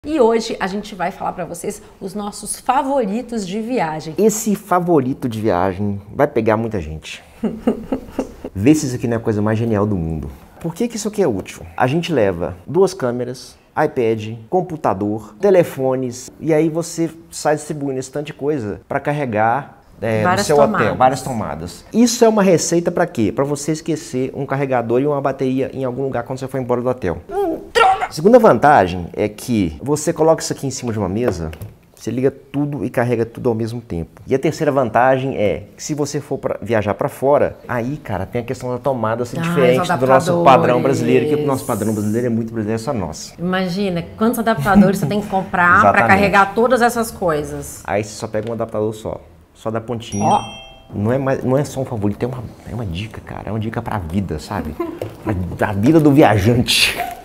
E hoje a gente vai falar para vocês os nossos favoritos de viagem. Esse favorito de viagem vai pegar muita gente. Vê se isso aqui não é a coisa mais genial do mundo. Por que isso aqui é útil? A gente leva 2 câmeras, iPad, computador, telefones, e aí você sai distribuindo esse tanto de coisa para carregar no seu hotel, várias tomadas. Isso é uma receita para quê? Para você esquecer um carregador e uma bateria em algum lugar quando você for embora do hotel. A segunda vantagem é que você coloca isso aqui em cima de uma mesa, você liga tudo e carrega tudo ao mesmo tempo. E a terceira vantagem é que se você for viajar para fora, aí, cara, tem a questão da tomada ser diferente do nosso padrão brasileiro, que o nosso padrão brasileiro é muito brasileiro, é só nosso. Imagina quantos adaptadores você tem que comprar para carregar todas essas coisas. Aí você só pega um adaptador só da pontinha. Ó. Não é só um favorito, é uma dica, cara. É uma dica pra vida, sabe? A vida do viajante.